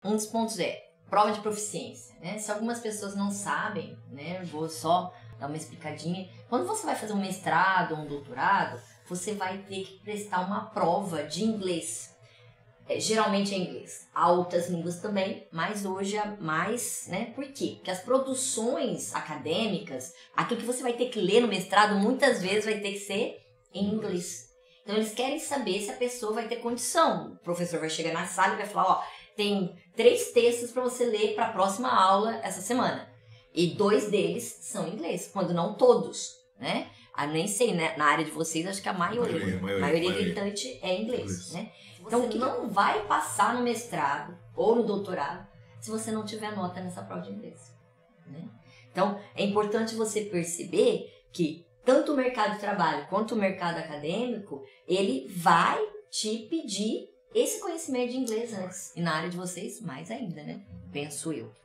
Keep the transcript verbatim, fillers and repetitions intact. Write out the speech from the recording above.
um dos pontos é prova de proficiência, né? Se algumas pessoas não sabem, né? Vou só dar uma explicadinha. Quando você vai fazer um mestrado ou um doutorado, você vai ter que prestar uma prova de inglês. É, geralmente é inglês. Há outras línguas também, mas hoje é mais, né? Por quê? Porque as produções acadêmicas, aquilo que você vai ter que ler no mestrado, muitas vezes vai ter que ser em inglês. Então eles querem saber se a pessoa vai ter condição. O professor vai chegar na sala e vai falar, ó, tem três textos para você ler para a próxima aula essa semana. E dois deles são em inglês, quando não todos, né? Ah, nem sei, né? Na área de vocês, acho que a maioria, maioria, maioria, maioria maioria. gritante é inglês, Inglês. né? Então, você não vai passar no mestrado ou no doutorado se você não tiver nota nessa prova de inglês, né? Então, é importante você perceber que tanto o mercado de trabalho quanto o mercado acadêmico, ele vai te pedir esse conhecimento de inglês antes. E na área de vocês, mais ainda, né? Penso eu.